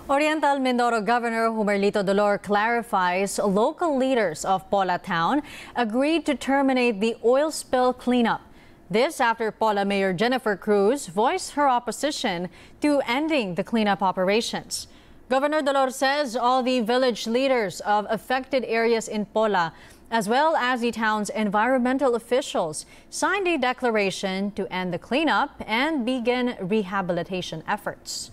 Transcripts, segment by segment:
Oriental Mindoro Governor Humerlito Dolor clarifies local leaders of Pola Town agreed to terminate the oil spill cleanup. This after Pola Mayor Jennifer Cruz voiced her opposition to ending the cleanup operations. Governor Dolor says all the village leaders of affected areas in Pola, as well as the town's environmental officials, signed a declaration to end the cleanup and begin rehabilitation efforts.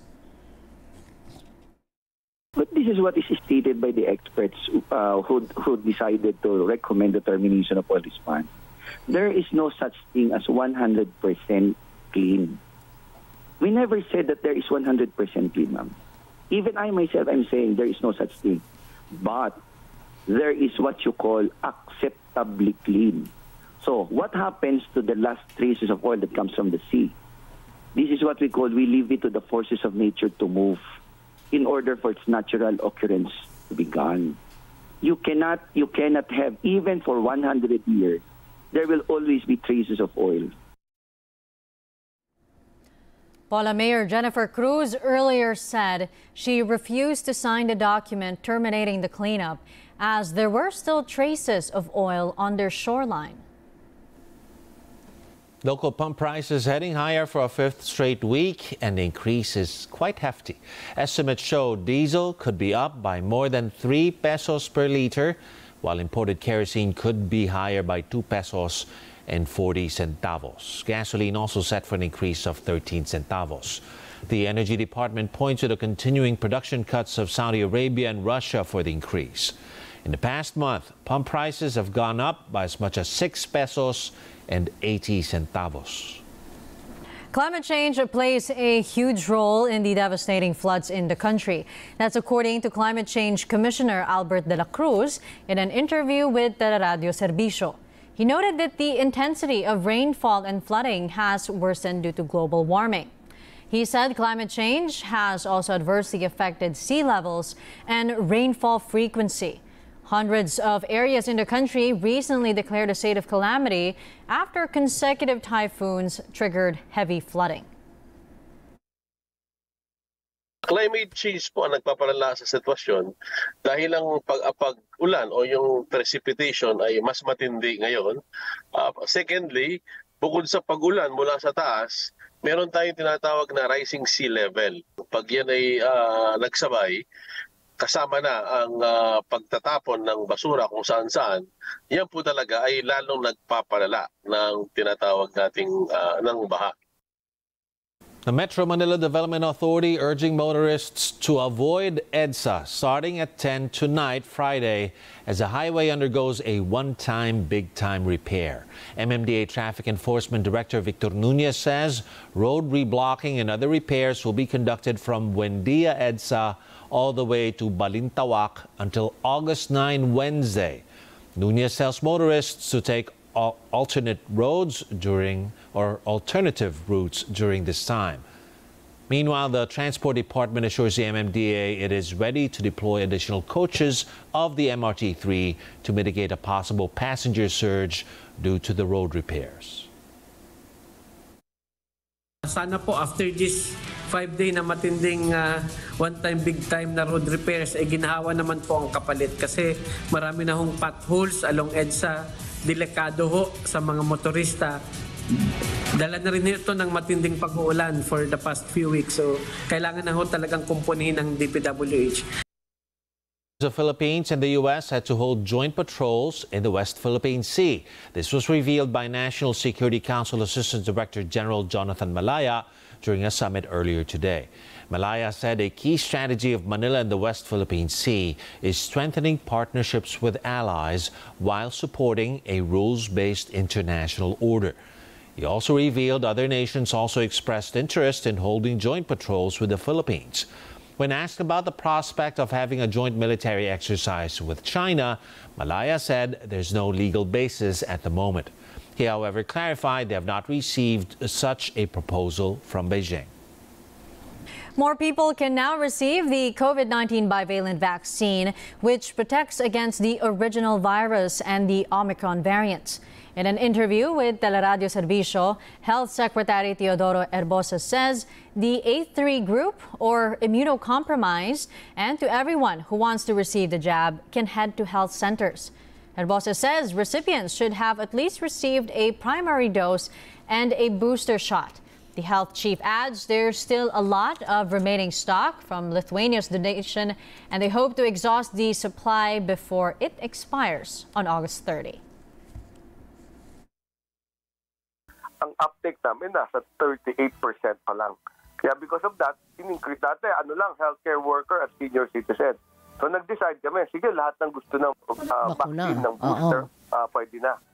But this is what is stated by the experts who decided to recommend the termination of oil response. There is no such thing as 100% clean. We never said that there is 100% clean, ma'am. Even I myself, I'm saying there is no such thing. But there is what you call acceptably clean. So what happens to the last traces of oil that comes from the sea? This is what we leave it to the forces of nature to move in order for its natural occurrence to be gone. You cannot have, even for 100 years, there will always be traces of oil. Pola Mayor Jennifer Cruz earlier said she refused to sign the document terminating the cleanup as there were still traces of oil on their shoreline. Local pump prices heading higher for a fifth straight week, and the increase is quite hefty. Estimates show diesel could be up by more than 3 pesos per liter, while imported kerosene could be higher by 2 pesos and 40 centavos. Gasoline also set for an increase of 13 centavos. The Energy Department points to the continuing production cuts of Saudi Arabia and Russia for the increase. In the past month, pump prices have gone up by as much as 6 pesos and 80 centavos. Climate change plays a huge role in the devastating floods in the country. That's according to Climate Change Commissioner Albert de la Cruz in an interview with Teleradio Servicio. He noted that the intensity of rainfall and flooding has worsened due to global warming. He said climate change has also adversely affected sea levels and rainfall frequency. Hundreds of areas in the country recently declared a state of calamity after consecutive typhoons triggered heavy flooding. Climate change po ang nagpapalala sa sitwasyon dahil ang pag-ulan o yung precipitation ay mas matindi ngayon. Secondly, bukod sa pag-ulan mula sa taas, meron tayong tinatawag na rising sea level. Pag yan ay nagsabay, kasama na ang pagtatapon ng basura kung saan-saan, yan po talaga ay lalong nagpapalala ng tinatawag nating ng baha. The Metro Manila Development Authority urging motorists to avoid EDSA starting at 10 tonight, Friday, as the highway undergoes a one-time big-time repair. MMDA Traffic Enforcement Director Victor Nunez says road reblocking and other repairs will be conducted from Buendia EDSA all the way to Balintawak until August 9, Wednesday. Nunez tells motorists to take alternative routes during this time. Meanwhile, the Transport Department assures the MMDA it is ready to deploy additional coaches of the MRT-3 to mitigate a possible passenger surge due to the road repairs. Sana po after this 5-day na matinding one-time, big-time na road repairs, ginawa naman po ang kapalit kasi marami na hong potholes along EDSA. Delikado ho sa mga motorista. Dala na rin ito ng matinding pag-uulan for the past few weeks. So, kailangan na ho talagang kumpunihin ng DPWH. The Philippines and the U.S. had to hold joint patrols in the West Philippine Sea. This was revealed by National Security Council Assistant Director General Jonathan Malaya during a summit earlier today. Malaya said a key strategy of Manila and the West Philippine Sea is strengthening partnerships with allies while supporting a rules-based international order. He also revealed other nations also expressed interest in holding joint patrols with the Philippines. When asked about the prospect of having a joint military exercise with China, Malaya said there's no legal basis at the moment. He, however, clarified they have not received such a proposal from Beijing. More people can now receive the COVID-19 bivalent vaccine, which protects against the original virus and the Omicron variants. In an interview with Teleradio Servicio, Health Secretary Teodoro Herbosa says the A3 group or immunocompromised and to everyone who wants to receive the jab can head to health centers. Herbosa says recipients should have at least received a primary dose and a booster shot. The health chief adds there's still a lot of remaining stock from Lithuania's donation, and they hope to exhaust the supply before it expires on August 30. Ang uptake namin nasa 38% pa lang. Kaya because of that, in-increase dati, healthcare worker at senior citizen. So nag-decide kami, sige, lahat ng gusto ng vaccine, ng booster, pwede na.